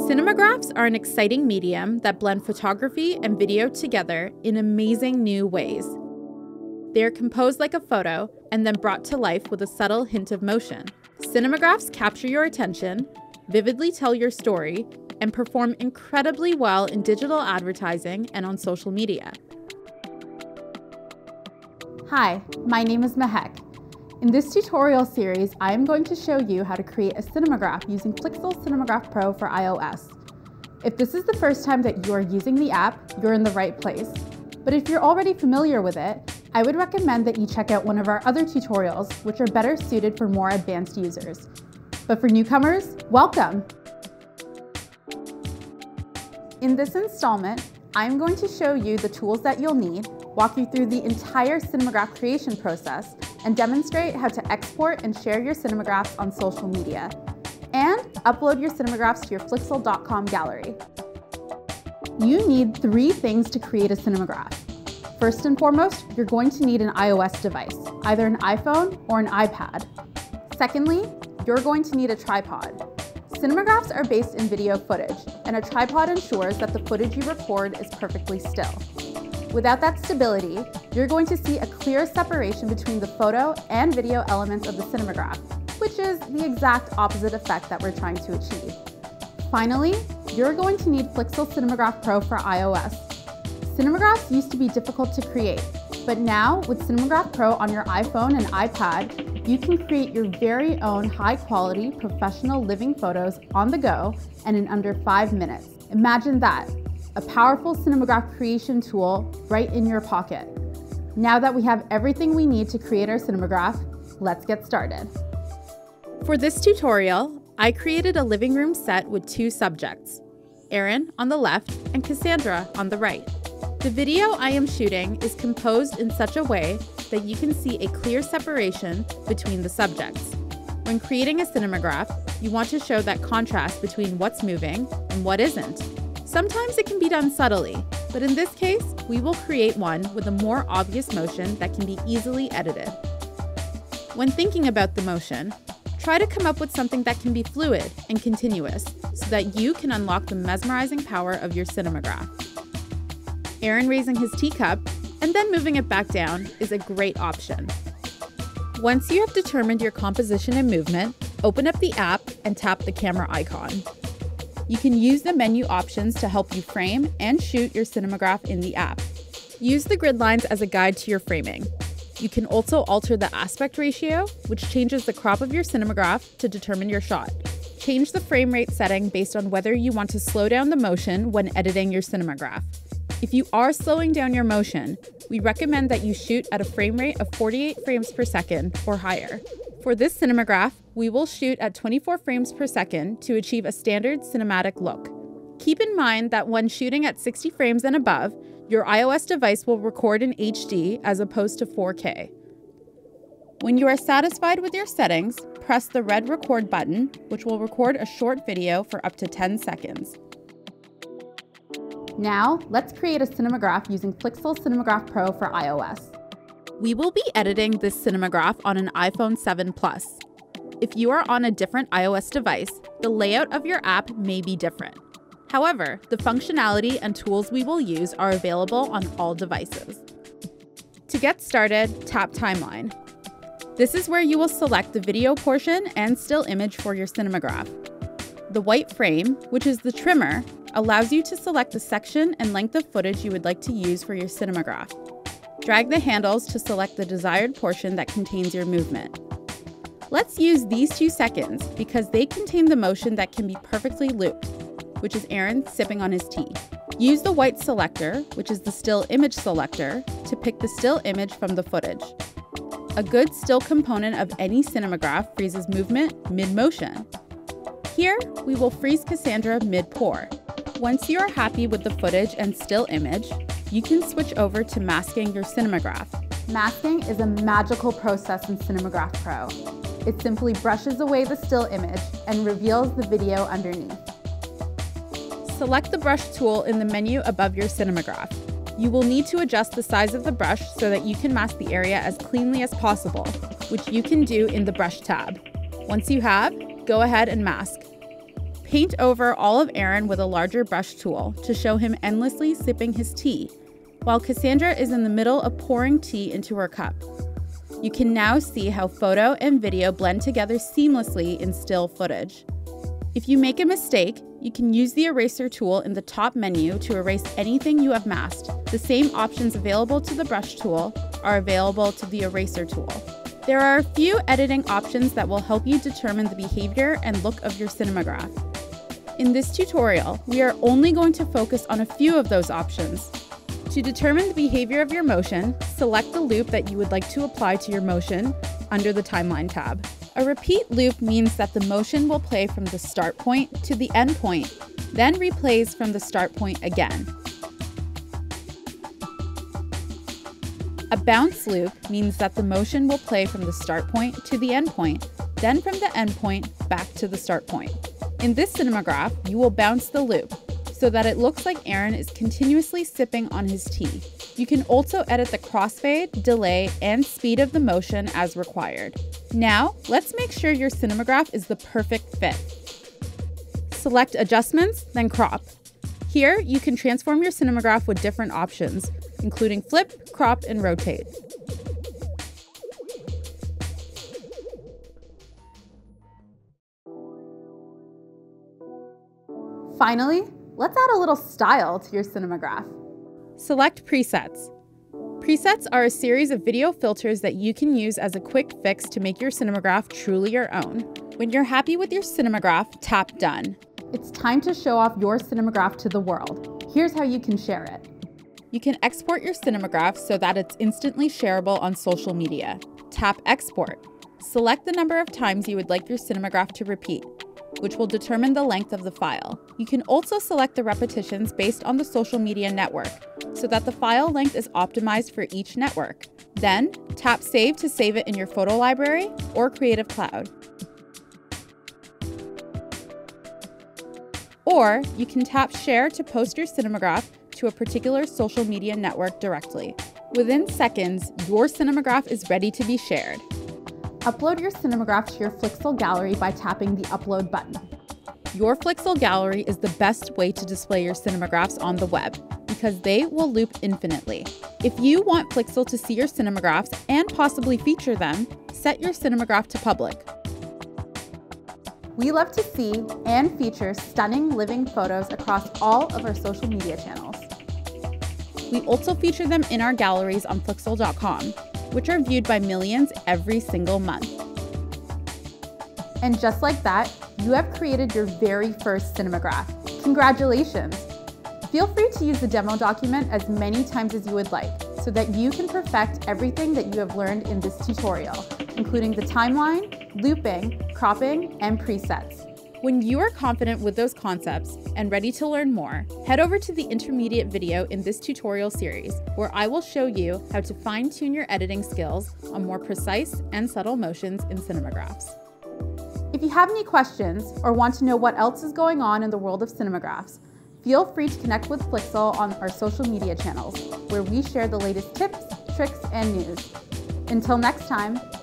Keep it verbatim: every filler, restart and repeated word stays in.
Cinemagraphs are an exciting medium that blend photography and video together in amazing new ways. They are composed like a photo and then brought to life with a subtle hint of motion. Cinemagraphs capture your attention, vividly tell your story, and perform incredibly well in digital advertising and on social media. Hi, my name is Mehek. In this tutorial series, I am going to show you how to create a cinemagraph using Flixel Cinemagraph Pro for iOS. If this is the first time that you are using the app, you're in the right place. But if you're already familiar with it, I would recommend that you check out one of our other tutorials, which are better suited for more advanced users. But for newcomers, welcome! In this installment, I'm going to show you the tools that you'll need, walk you through the entire cinemagraph creation process, and demonstrate how to export and share your cinemagraphs on social media, and upload your cinemagraphs to your Flixel dot com gallery. You need three things to create a cinemagraph. First and foremost, you're going to need an iOS device, either an iPhone or an iPad. Secondly, you're going to need a tripod. Cinemagraphs are based in video footage, and a tripod ensures that the footage you record is perfectly still. Without that stability, you're going to see a clear separation between the photo and video elements of the cinemagraph, which is the exact opposite effect that we're trying to achieve. Finally, you're going to need Flixel Cinemagraph Pro for iOS. Cinemagraphs used to be difficult to create, but now with Cinemagraph Pro on your iPhone and iPad, you can create your very own high-quality, professional living photos on the go and in under five minutes. Imagine that. A powerful cinemagraph creation tool right in your pocket. Now that we have everything we need to create our cinemagraph, let's get started. For this tutorial, I created a living room set with two subjects, Aaron on the left and Cassandra on the right. The video I am shooting is composed in such a way that you can see a clear separation between the subjects. When creating a cinemagraph, you want to show that contrast between what's moving and what isn't. Sometimes it can be done subtly, but in this case, we will create one with a more obvious motion that can be easily edited. When thinking about the motion, try to come up with something that can be fluid and continuous so that you can unlock the mesmerizing power of your cinemagraph. Aaron raising his teacup and then moving it back down is a great option. Once you have determined your composition and movement, open up the app and tap the camera icon. You can use the menu options to help you frame and shoot your cinemagraph in the app. Use the grid lines as a guide to your framing. You can also alter the aspect ratio, which changes the crop of your cinemagraph to determine your shot. Change the frame rate setting based on whether you want to slow down the motion when editing your cinemagraph. If you are slowing down your motion, we recommend that you shoot at a frame rate of forty-eight frames per second or higher. For this cinemagraph, we will shoot at twenty-four frames per second to achieve a standard cinematic look. Keep in mind that when shooting at sixty frames and above, your iOS device will record in H D as opposed to four K. When you are satisfied with your settings, press the red record button, which will record a short video for up to ten seconds. Now, let's create a cinemagraph using Flixel Cinemagraph Pro for iOS. We will be editing this cinemagraph on an iPhone seven Plus. If you are on a different iOS device, the layout of your app may be different. However, the functionality and tools we will use are available on all devices. To get started, tap Timeline. This is where you will select the video portion and still image for your cinemagraph. The white frame, which is the trimmer, allows you to select the section and length of footage you would like to use for your cinemagraph. Drag the handles to select the desired portion that contains your movement. Let's use these two seconds because they contain the motion that can be perfectly looped, which is Aaron sipping on his tea. Use the white selector, which is the still image selector, to pick the still image from the footage. A good still component of any cinemagraph freezes movement mid-motion. Here, we will freeze Cassandra mid-pour. Once you are happy with the footage and still image, you can switch over to masking your cinemagraph. Masking is a magical process in Cinemagraph Pro. It simply brushes away the still image and reveals the video underneath. Select the brush tool in the menu above your cinemagraph. You will need to adjust the size of the brush so that you can mask the area as cleanly as possible, which you can do in the Brush tab. Once you have, go ahead and mask. Paint over all of Aaron with a larger brush tool to show him endlessly sipping his tea, while Cassandra is in the middle of pouring tea into her cup. You can now see how photo and video blend together seamlessly in still footage. If you make a mistake, you can use the eraser tool in the top menu to erase anything you have masked. The same options available to the brush tool are available to the eraser tool. There are a few editing options that will help you determine the behavior and look of your Cinemagraph. In this tutorial, we are only going to focus on a few of those options. To determine the behavior of your motion, select the loop that you would like to apply to your motion under the Timeline tab. A repeat loop means that the motion will play from the start point to the end point, then replays from the start point again. A bounce loop means that the motion will play from the start point to the end point, then from the end point back to the start point. In this Cinemagraph, you will bounce the loop so that it looks like Aaron is continuously sipping on his tea. You can also edit the crossfade, delay, and speed of the motion as required. Now, let's make sure your Cinemagraph is the perfect fit. Select Adjustments, then Crop. Here, you can transform your Cinemagraph with different options, including flip, crop, and rotate. Finally, let's add a little style to your Cinemagraph. Select Presets. Presets are a series of video filters that you can use as a quick fix to make your Cinemagraph truly your own. When you're happy with your Cinemagraph, tap Done. It's time to show off your Cinemagraph to the world. Here's how you can share it. You can export your Cinemagraph so that it's instantly shareable on social media. Tap Export. Select the number of times you would like your Cinemagraph to repeat, which will determine the length of the file. You can also select the repetitions based on the social media network, so that the file length is optimized for each network. Then, tap Save to save it in your photo library or Creative Cloud. Or you can tap Share to post your Cinemagraph to a particular social media network directly. Within seconds, your Cinemagraph is ready to be shared. Upload your Cinemagraph to your Flixel gallery by tapping the Upload button. Your Flixel gallery is the best way to display your Cinemagraphs on the web because they will loop infinitely. If you want Flixel to see your Cinemagraphs and possibly feature them, set your Cinemagraph to public. We love to see and feature stunning living photos across all of our social media channels. We also feature them in our galleries on Flixel dot com, which are viewed by millions every single month. And just like that, you have created your very first Cinemagraph. Congratulations! Feel free to use the demo document as many times as you would like, so that you can perfect everything that you have learned in this tutorial, including the timeline, looping, cropping, and presets. When you are confident with those concepts and ready to learn more, head over to the intermediate video in this tutorial series, where I will show you how to fine-tune your editing skills on more precise and subtle motions in Cinemagraphs. If you have any questions or want to know what else is going on in the world of Cinemagraphs, feel free to connect with Flixel on our social media channels, where we share the latest tips, tricks, and news. Until next time,